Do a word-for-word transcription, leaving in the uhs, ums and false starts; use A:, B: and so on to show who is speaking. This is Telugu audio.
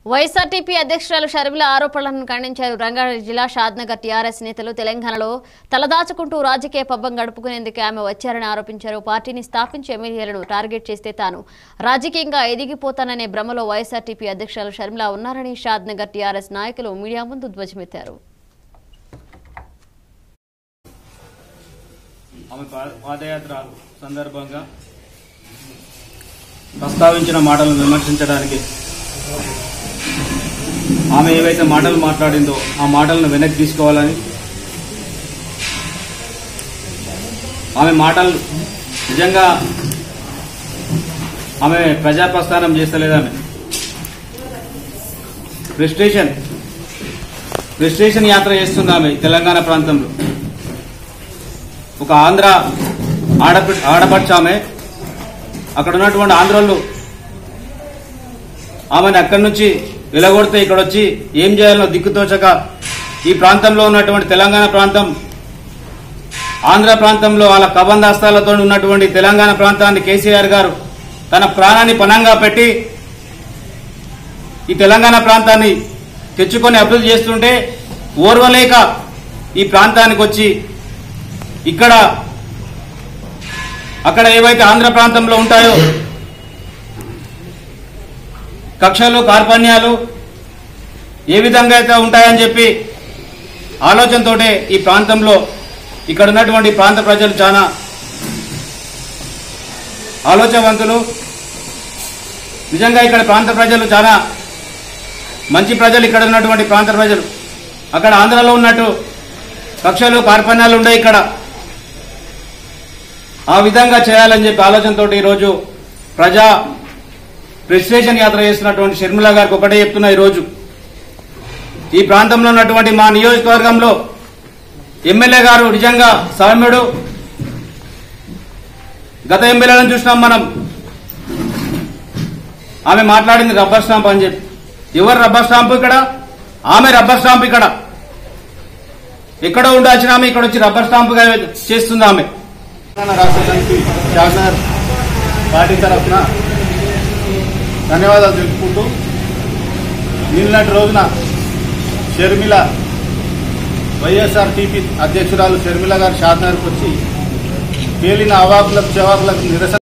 A: వైఎస్ఆర్టీపీ అధ్యక్షురాలు షర్మిల ఆరోపణలను ఖండించారు. రంగారెడ్డి జిల్లా షాద్నగర్ టీఆర్ఎస్ నేతలు తెలంగాణలో తలదాచుకుంటూ రాజకీయ పబ్బం గడుపుకునేందుకు ఆమె వచ్చారని ఆరోపించారు. పార్టీని స్థాపించి ఎమ్మెల్యేలను టార్గెట్ చేస్తే తాను రాజకీయంగా ఎదిగిపోతాననే భ్రమలో వైఎస్ఆర్టీపీ అధ్యక్షురాలు షర్మిల ఉన్నారని షాద్నగర్ టీఆర్ఎస్ నాయకులు మీడియా ముందు ధ్వజమెత్తారు.
B: ఆమె పాదయాత్ర సందర్భంగా ప్రస్తావించిన మాటలను విమర్శించడానికి ఆమె ఏవైతే మాటలు మాట్లాడిందో ఆ మాటలను వెనక్కి తీసుకోవాలని, ఆమె మాటలు నిజంగా ఆమె ప్రజా ప్రస్థానం చేస్తలేదు. ఆమె ప్రెస్టేషన్ ప్రెస్టేషన్ యాత్ర చేస్తుంది. ఆమె తెలంగాణ ప్రాంతంలో ఒక ఆంధ్ర ఆడప ఆడపడుచు ఆమె. అక్కడ ఉన్నటువంటి ఆంధ్రోళ్ళు ఆమెను అక్కడి నుంచి వెలగొడితే ఇక్కడ వచ్చి ఏం చేయాలనో దిక్కుతోచక ఈ ప్రాంతంలో ఉన్నటువంటి తెలంగాణ ప్రాంతం, ఆంధ్ర ప్రాంతంలో వాళ్ళ కబంధాస్తాలతో ఉన్నటువంటి తెలంగాణ ప్రాంతాన్ని కేసీఆర్ గారు తన ప్రాణాన్ని పణంగా పెట్టి ఈ తెలంగాణ ప్రాంతాన్ని తెచ్చుకొని అభివృద్ధి చేస్తుంటే ఓర్వలేక ఈ ప్రాంతానికి వచ్చి ఇక్కడ అక్కడ ఏవైతే ఆంధ్ర ప్రాంతంలో ఉంటాయో కక్షలు కార్పణ్యాలు ఏ విధంగా అయితే ఉంటాయని చెప్పి ఆలోచనతోటే ఈ ప్రాంతంలో ఇక్కడ ఉన్నటువంటి ప్రాంత ప్రజలు చాలా ఆలోచనవంతులు. నిజంగా ఇక్కడ ప్రాంత ప్రజలు చాలా మంచి ప్రజలు. ఇక్కడ ఉన్నటువంటి ప్రాంత ప్రజలు అక్కడ ఆంధ్రలో ఉన్నట్టు కక్షలు కార్పణ్యాలు ఉన్నాయి. ఇక్కడ ఆ విధంగా చేయాలని చెప్పి ఆలోచనతో ఈరోజు ప్రజా ప్రెస్టేషన్ యాత్ర చేస్తున్నటువంటి షర్మిల గారికి ఒకటే చెప్తున్నా. ఈరోజు ఈ ప్రాంతంలో ఉన్నటువంటి మా నియోజకవర్గంలో ఎమ్మెల్యే గారు నిజంగా సౌమ్యుడు. గత ఎమ్మెల్యేలను చూసినాం మనం. ఆమె మాట్లాడింది రబ్బర్ స్టాంప్ అని చెప్పి. ఎవరు రబ్బర్ స్టాంప్? ఇక్కడ ఆమె రబ్బర్ స్టాంప్. ఇక్కడ ఎక్కడో ఉండాల్సిన ఆమె ఇక్కడ వచ్చి రబ్బర్ స్టాంప్ గా చేస్తుంది ఆమె.
C: రాష్ట్ర సమితి షాద్నగర్ పార్టీ తరఫున ధన్యవాదాలు తెలుపుకుంటూ, నిన్నటి రోజున షర్మిల వైఎస్ఆర్టీపీ అధ్యక్షురాలు షర్మిల గారు షాద్నగర్కి వచ్చి పేలిన అవాకులకు చెవాకులకు నిరసన